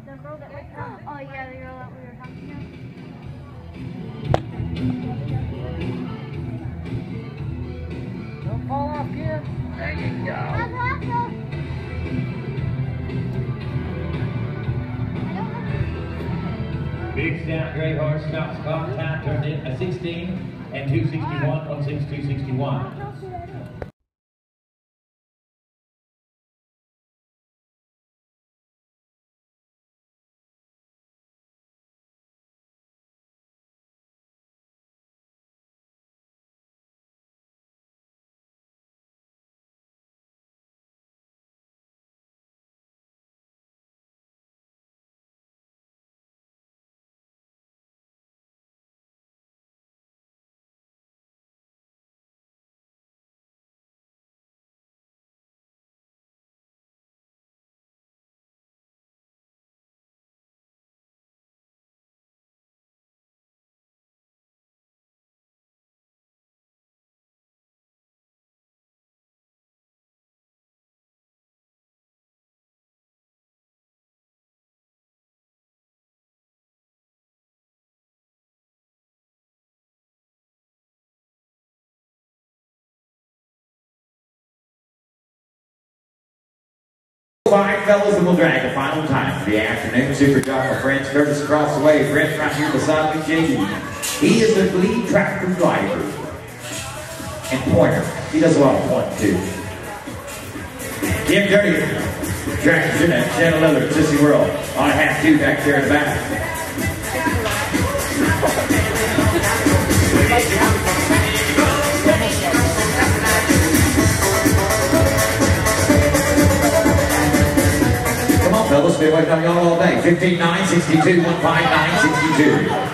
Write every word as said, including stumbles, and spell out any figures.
The girl that we oh yeah, the girl that we were talking to. Don't fall off, kid. There you go. That's awesome. Big stout gray horse, Scott's clock time turned in a sixteen and two sixty-one, one sixty-two sixty-one. All right, fellas, and we'll drag the final time for the afternoon. Super job, my friends. Curtis across the way. Friends right here beside me, J D. He is the lead tractor driver and pointer. He does a lot of pointing, too. Kim Dirty, tractor in that Channel Leather, Sissy World. On a half two back there in the back. Fellas, been waiting on y'all all day. fifteen nine sixty-two, one five nine sixty-two.